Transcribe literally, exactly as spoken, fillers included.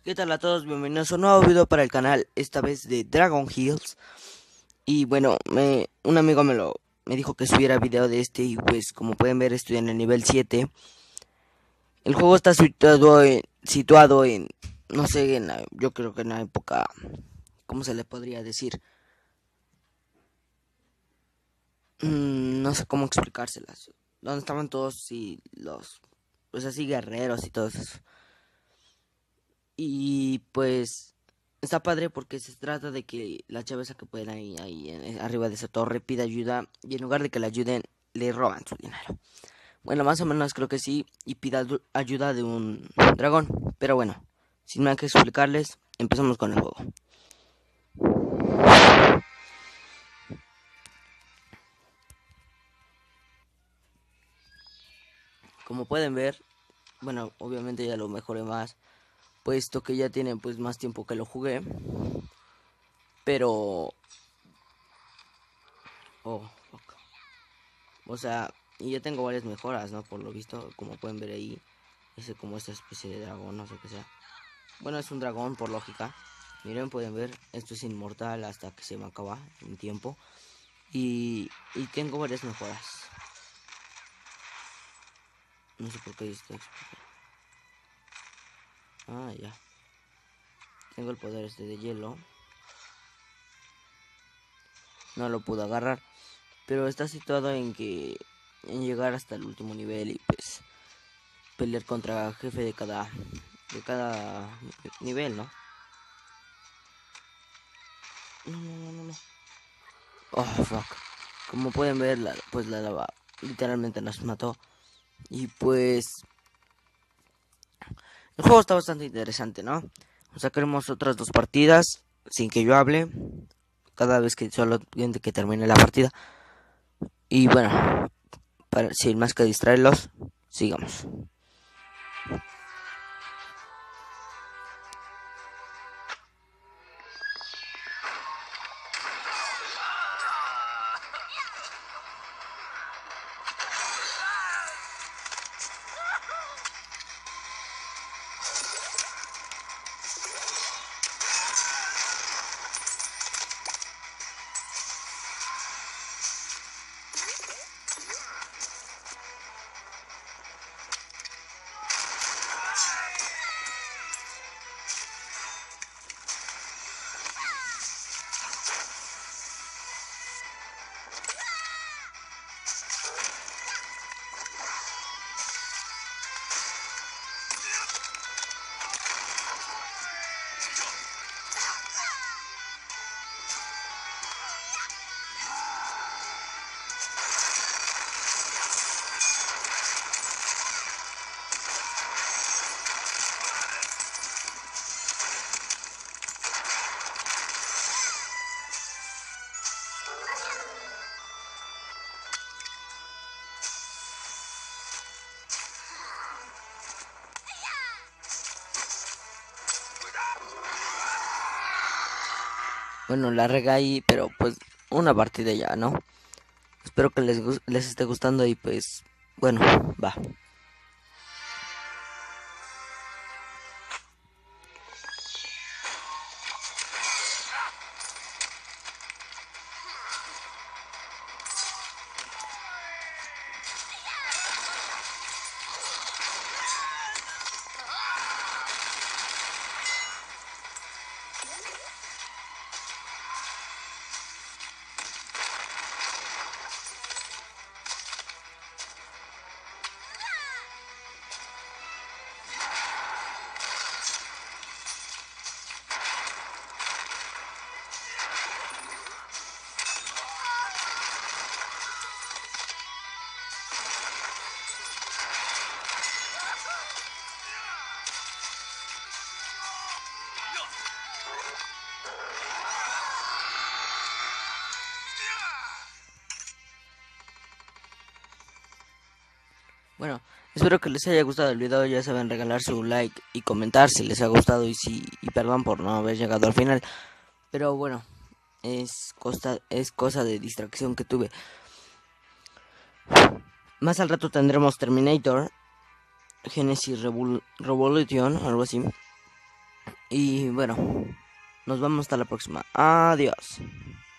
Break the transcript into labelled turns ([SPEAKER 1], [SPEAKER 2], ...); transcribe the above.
[SPEAKER 1] ¿Qué tal a todos? Bienvenidos a un nuevo video para el canal, esta vez de Dragon Hills. Y bueno, me, un amigo me lo me dijo que subiera video de este y pues como pueden ver estoy en el nivel siete. El juego está situado en, situado en no sé, en la- yo creo que en la época, ¿cómo se le podría decir? Mm, no sé cómo explicárselas. Donde estaban todos y los, pues así guerreros y todo eso. Y pues está padre porque se trata de que la chava esa que puede ahí, ahí en- arriba de esa torre pide ayuda y en lugar de que la ayuden le roban su dinero. Bueno, más o menos creo que sí y pida ayuda de un dragón. Pero bueno, sin más que explicarles, empezamos con el juego. Como pueden ver, bueno, obviamente ya lo mejoré más, puesto que ya tiene pues más tiempo que lo jugué. Pero... Oh, fuck. O sea, y ya tengo varias mejoras, ¿no? Por lo visto, como pueden ver ahí, ese como esta especie de dragón, no sé qué sea. Bueno, es un dragón por lógica. Miren, pueden ver, esto es inmortal hasta que se me acaba en tiempo. Y, y tengo varias mejoras. No sé por qué esto. Ah, ya. Tengo el poder este de hielo. No lo pude agarrar. Pero está situado en que... En llegar hasta el último nivel y pues... Pelear contra jefe de cada... De cada nivel, ¿no? No, no, no, no, no. Oh, fuck. Como pueden ver, la, pues la lava literalmente nos mató. Y pues el juego está bastante interesante, ¿no? Sacaremos otras dos partidas sin que yo hable. Cada vez que solo que termine la partida. Y bueno, para, sin más que distraerlos, sigamos. Bueno, la rega ahí, pero pues una partida ya, ¿no? Espero que les, les esté gustando y pues bueno, va. Bueno, espero que les haya gustado el video. Ya saben, regalar su like y comentar si les ha gustado y si y perdón por no haber llegado al final. Pero bueno, es cosa, es cosa de distracción que tuve. Más al rato tendremos Terminator, Genesis Revol Revolution, algo así. Y bueno, nos vemos hasta la próxima. Adiós.